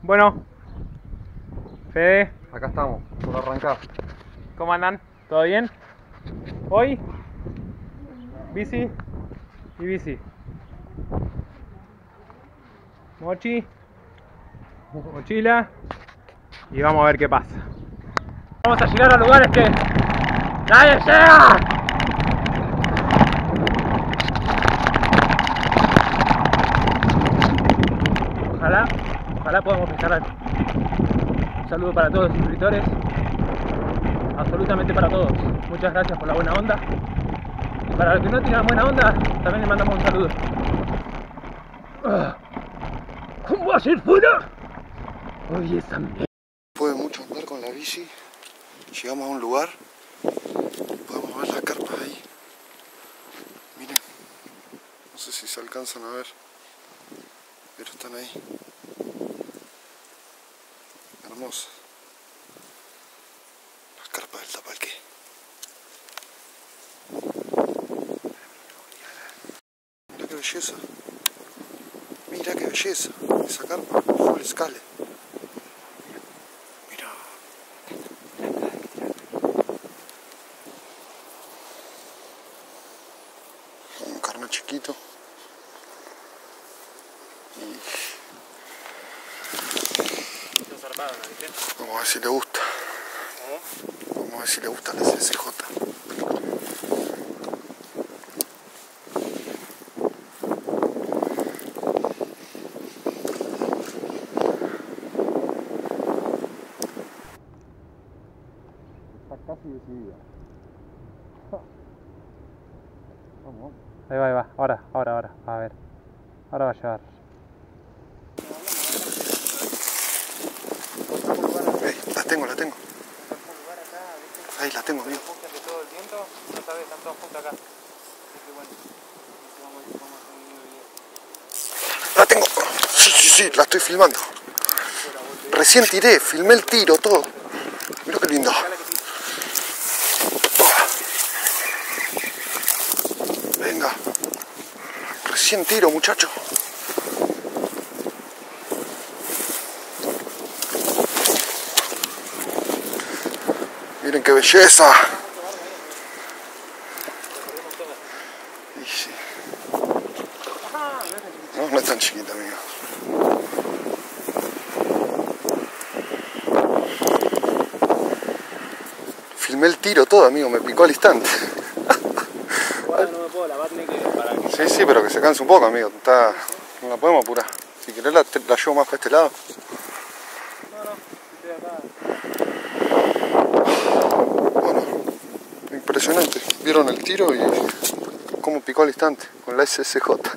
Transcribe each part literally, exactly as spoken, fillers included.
Bueno, Fede, Acá estamos, por arrancar. ¿cómo andan? ¿Todo bien? Hoy, bici y bici. Mochi, mochila y vamos a ver qué pasa. Vamos a llegar a lugares que nadie llega. Ojalá, ojalá podamos festejar. Un saludo para todos los suscriptores, absolutamente para todos. Muchas gracias por la buena onda. Y para los que no tienen buena onda, también les mandamos un saludo. ¿Cómo va a ser fuera? Oye, esa mierda. Después de mucho andar con la bici, llegamos a un lugar. Podemos ver las carpas ahí. Miren, no sé si se alcanzan a ver, pero están ahí. Hermosas. Las carpas del Tapalqué. Mira qué belleza. Mira qué belleza. Esa carpa, full scale. Mira. Un carnet chiquito. Y vamos a ver si le gusta. Vamos a ver si le gusta la C C J. Está casi decidida. Vamos. Ahí va, ahí va. Ahora, ahora, ahora. A ver. Ahora va a llegar. Hey, la tengo, la tengo. Ahí la tengo, amigo. Todo el viento, no sabes, están todos juntos acá. La tengo. Sí, sí, sí, la estoy filmando. Recién tiré, filmé el tiro, todo. Mira qué lindo. Venga. Recién tiro, muchacho. Miren qué belleza. Y sí. No, no es tan chiquita, amigo. Filmé el tiro todo, amigo, me picó al instante. No me puedo lavar ni que para que... Sí, sí, pero que se canse un poco, amigo. Está... No la podemos apurar. Si querés la, la llevo más para este lado. No, no, estoy acá. Bueno, impresionante. Vieron el tiro y cómo picó al instante con la S S J.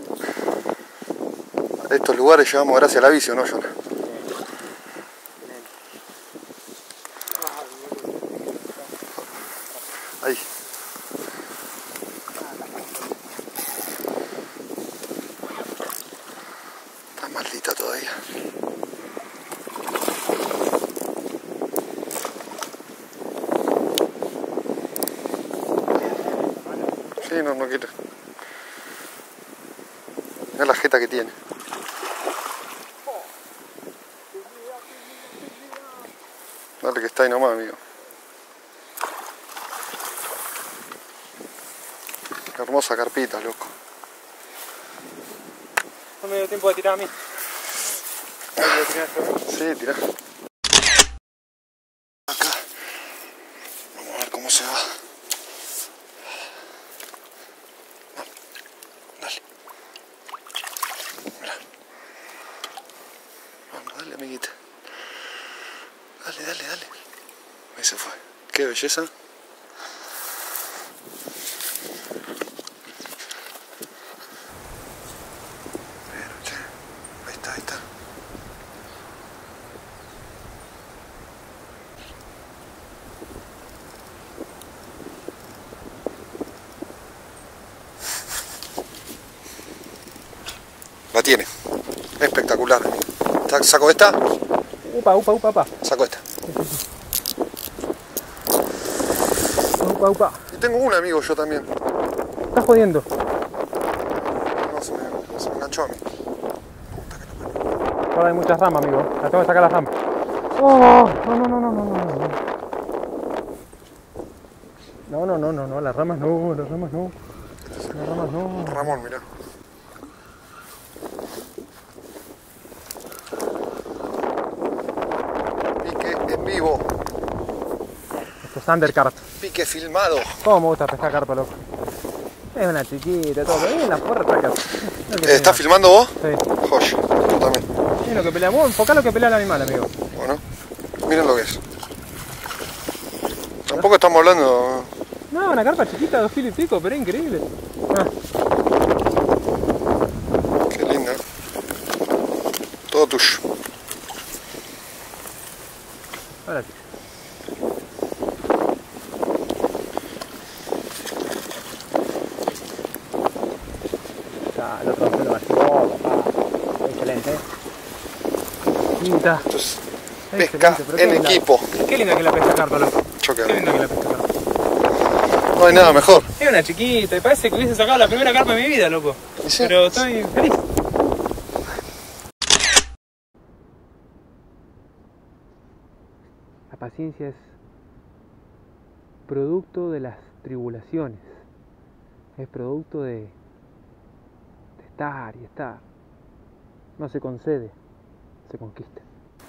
A estos lugares llegamos gracias a la bici, ¿o no, Jonah? Ahí. Está maldita todavía. Sí, no, no quiere. Mira la jeta que tiene. Dale que está ahí nomás, amigo. Qué hermosa carpita, loco. No me dio tiempo de tirar a mí. Sí, tirá. Acá. Vamos a ver cómo se va. Dale. Mirá. Vamos, dale, amiguita. Dale, dale, dale. Ahí se fue. Qué belleza. Pero, che. Ahí está, ahí está. La tiene. Espectacular. ¿Saco esta? Upa, upa, upa, upa. Saco esta. Upa, upa. Y tengo un amigo yo también. Estás jodiendo. No, se me, se me enganchó a mí. Puta que lo parió. por ahí muchas ramas, amigo. La tengo que sacar las ramas. Oh, no, no, no, no, no, no, no. No, no, no, no, no, las ramas no, las ramas no. Las ramas no. Ramón, mirá. Pique en vivo. Esto es undercarp. Pique filmado. ¿Cómo me gusta pescar carpa, loco? Es una chiquita, todo. Es la puerta que hace. Eh, ¿Estás filmando vos? Sí. Joya, yo también. Es lo que pelea. Vos enfocá lo que pelea el animal, amigo. Bueno, miren lo que es. Tampoco estamos hablando. No, una carpa chiquita, dos kilos y pico, pero es increíble. Ah. Qué linda. Todo tuyo. Ahora sí. Ah, el otro se lo vaciló, papá. Excelente. Linda. Esto es pesca Excelente, pero en qué linda. equipo. Qué linda que la pesca carpa, loco. Choque. Qué linda que la pesca carpa. No hay nada mejor. Es una chiquita y parece que hubiese sacado la primera carpa de mi vida, loco. ¿Y sí? Pero estoy feliz. La paciencia es producto de las tribulaciones. Es producto de, de estar y estar. No se concede, se conquista.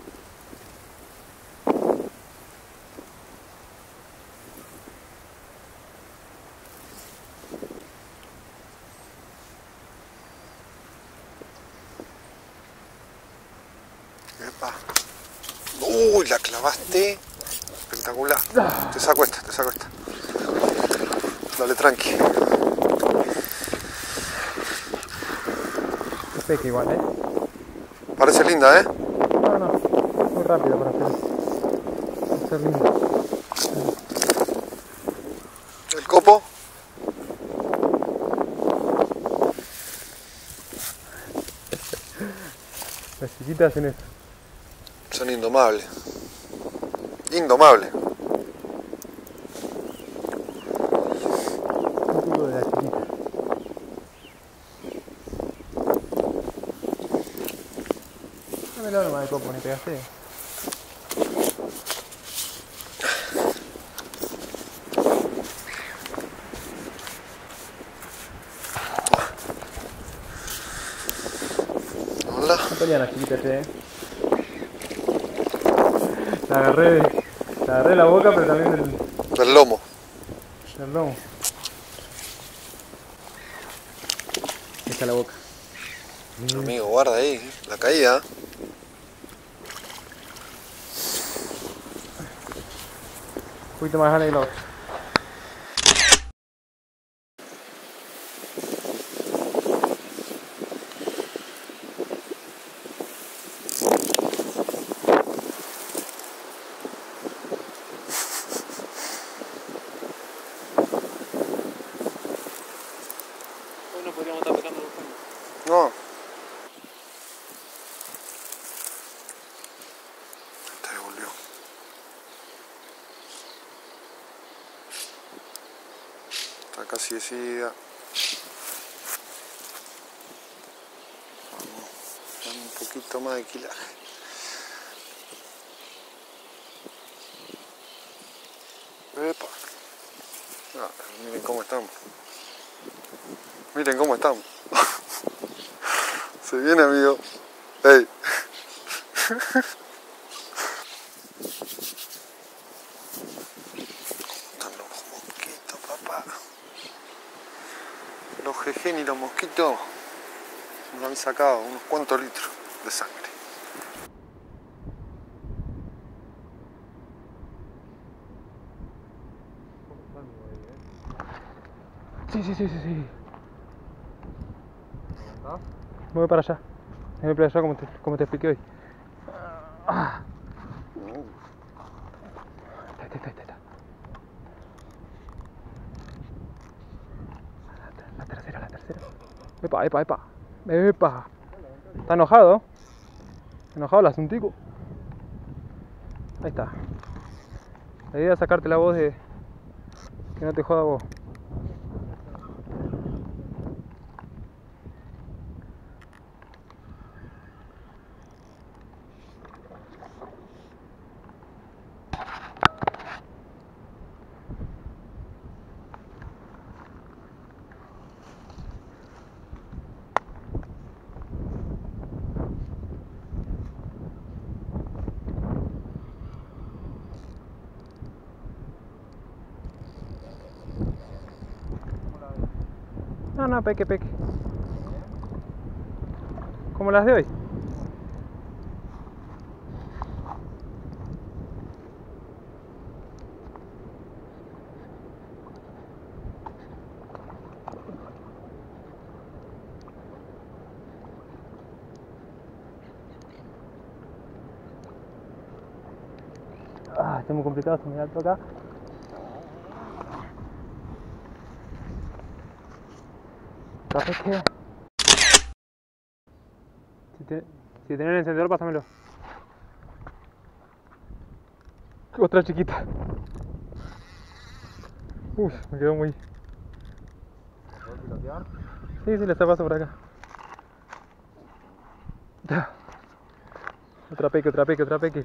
Epa. Uy, la clavaste. Espectacular. Te saco esta, te saco esta. Dale, tranqui. Es peque igual, ¿eh? Parece linda, ¿eh? No, no, muy rápido para hacer eso. Va a ser lindo. El copo. Las chiquitas hacen eso. Son indomables. Indomables. Un poco de la chiquita. Dame la broma de copo, ni pegaste. Hola. No pelean las chiquitas, eh. La agarré, de- la agarré de la boca, pero también del, Del lomo. del lomo. Ahí está la boca. Amigo, guarda ahí. La caída. Un poquito más grande que la otra. Hoy no podríamos estar pescando los paños. No. Te devolvió. Está casi decidida. Vamos. Dame un poquito más de quilaje. Epa. Ah, miren cómo estamos. Miren cómo estamos. Se viene, amigo. Ey. Están los mosquitos, papá. Los jejen y los mosquitos nos han sacado unos cuantos litros de sangre. Sí, sí, sí, sí, sí. Me voy para allá. Me voy para allá como te, como te expliqué hoy. Ah. Ahí está, ahí está, ahí está. La tercera, la tercera. Epa, epa, epa. Epa. ¿Está enojado? ¿Enojado el asuntico? Ahí está. La idea es sacarte la voz de que no te joda vos. No, no, peque, peque. Como las de hoy. Ah, está muy complicado, se me da alto acá. Capaz que... Si, te... si tenés el encendedor, pásamelo. Otra chiquita. Uf, me quedó muy... ¿Puedo pilotear? Sí, sí, le está pasando por acá. Otra peque, otra peque, otra peque.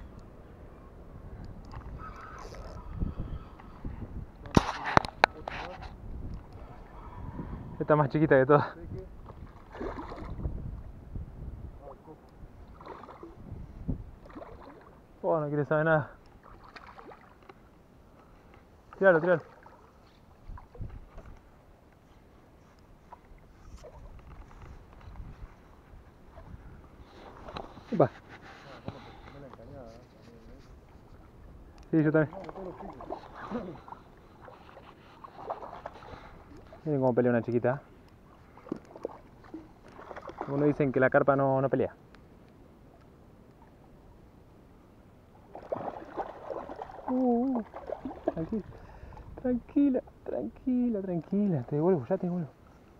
Esta más chiquita que todas. Oh, no quiere saber nada. Tíralo, tíralo. Upa. Sí, yo también. Miren cómo pelea una chiquita. Algunos dicen que la carpa no, no pelea. Uh, tranquila, tranquila, tranquila, tranquila. Te devuelvo, ya te devuelvo.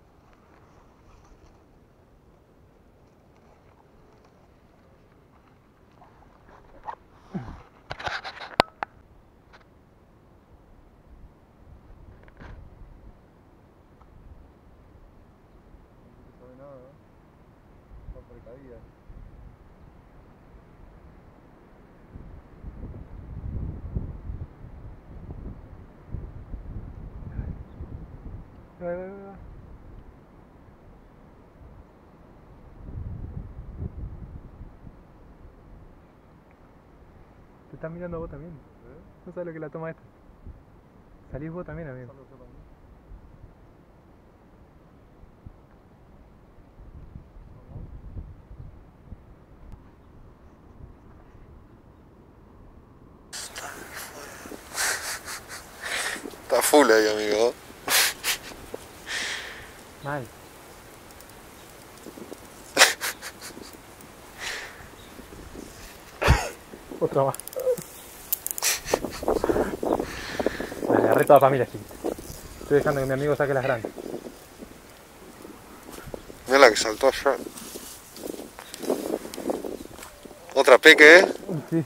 No sabe nada, está precaída. Va, va, va. Te estás mirando a vos también. ¿Eh? No sabes lo que la toma esta. Salís vos también, amigo. Salgo yo también. Está full ahí, amigo. Mal. Otra más. La agarré toda familia, chiquita. Estoy dejando que mi amigo saque las grandes. Mira la que saltó allá. Otra peque, ¿eh? Sí.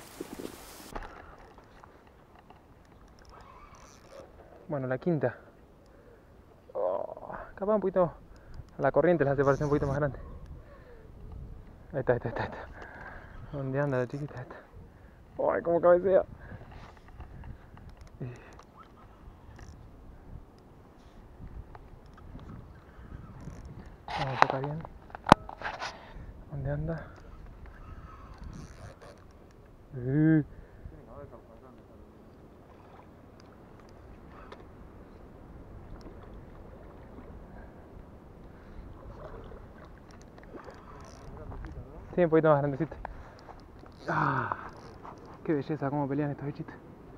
Bueno, la quinta. Oh, capaz un poquito a la corriente la hace parecer un poquito más grande. Ahí está, ahí está, ahí está, ahí está. ¿Dónde anda la chiquita esta? Ay, cómo cabecea. Vamos a tocar bien. ¿Dónde anda? Uh. Sí, un poquito más grandecita. Ah, qué belleza, cómo pelean estos bichitos.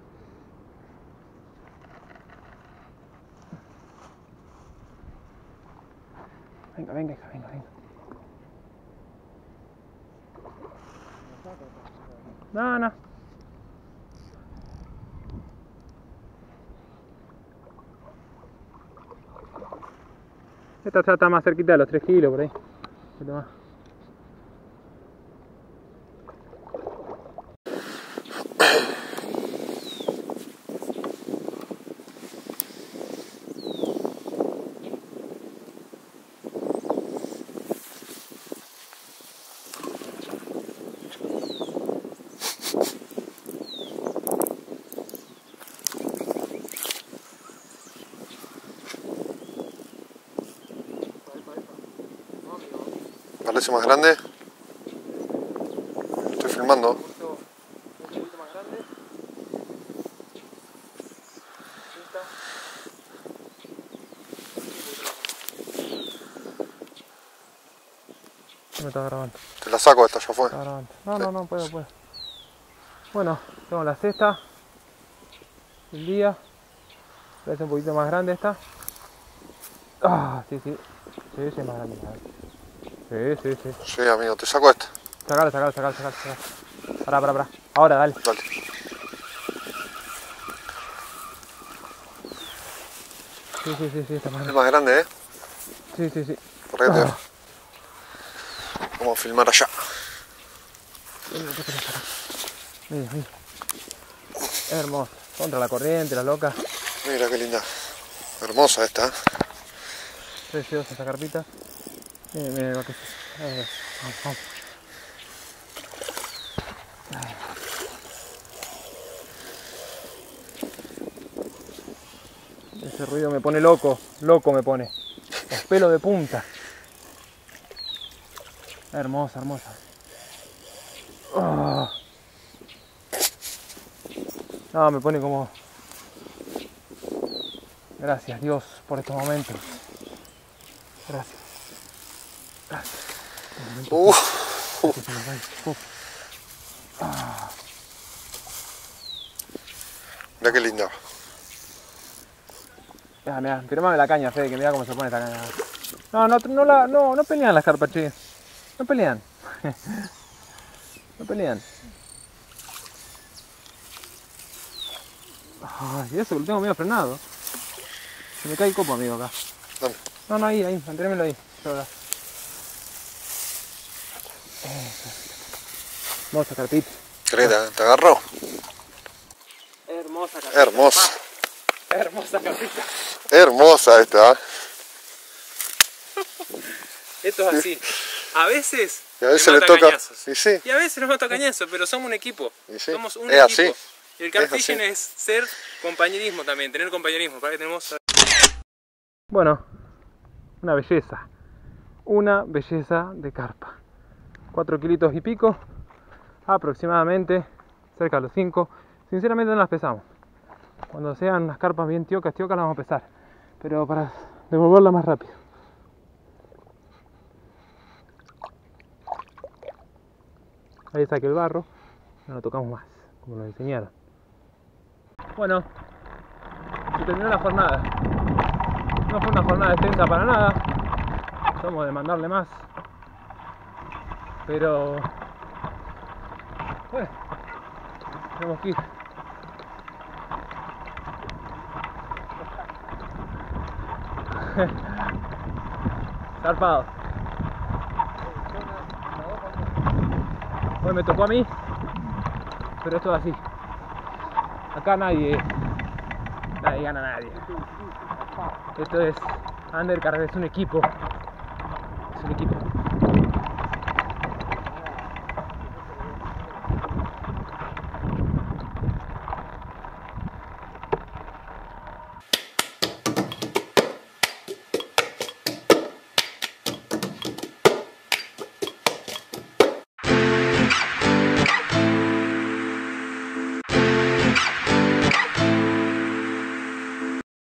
Venga, venga, hija, venga, venga. No, no. Esta ya está más cerquita de los tres kilos por ahí. Un poquito más. Parece más grande. Estoy filmando. está grabando. Te la saco esta, ya fue. Está grabando. No, no, no, puedo, puedo. Bueno, tengo la cesta del día. Parece un poquito más grande esta. Ah, sí, sí. Sí, sí, es más grande. Sí, sí, sí. Sí, amigo, te saco esta. Sacalo, sacalo, sacalo, sacalo. Pará, pará, pará. Ahora, dale. Dale. Sí, sí, sí, sí, está más Es grande. más grande, ¿eh? Sí, sí, sí. Por ahí te Ah. Vamos a filmar allá. Mira, mira. Es hermoso. Contra la corriente, la loca. Mira qué linda. Hermosa esta, ¿eh? Preciosa esa carpita. Mira, mira lo que es. Vamos, vamos. Ese ruido me pone loco, loco me pone. Los pelos de punta. Hermosa, hermosa. Oh. No, me pone como... Gracias Dios por estos momentos. Gracias. Gracias. Uh. Uh. Uh. Ah. Mira qué linda. Mira, mira, firmame la caña, Fede, que mira cómo se pone esta caña. No, no, no, la, no, no pelean las carpas, che. No pelean. No pelean. Ay, y eso que lo tengo medio frenado. Se me cae el copo, amigo, acá. Dame. No, no, ahí, ahí, manténmelo ahí. Ahora. Hermosa carpita. Creta, ¿te agarró? Hermosa carpita. Hermosa. Ah, hermosa carpita. Hermosa esta, ¿eh? Esto es así. A veces, Y a veces me le mata toca. cañazos. Y sí. Y a veces nos mata cañazos, pero somos un equipo. Y sí. Somos un Es equipo. así. Y el carfishing así. es ser compañerismo también, tener compañerismo. Para que tenemos... Bueno, una belleza. Una belleza de carpa. Cuatro kilitos y pico, aproximadamente, cerca de los cinco. Sinceramente no las pesamos. Cuando sean las carpas bien tiocas, tiocas las vamos a pesar. Pero para devolverla más rápido. Ahí saqué el barro, no lo tocamos más, como nos enseñaron. Bueno, se terminó la jornada. No fue una jornada extensa para nada. Somos de mandarle más. Pero... bueno, tenemos que ir. Zarpado. Hoy me tocó a mí, pero esto es así. Acá nadie, nadie gana a nadie. Esto es Undercard, es un equipo. Es un equipo.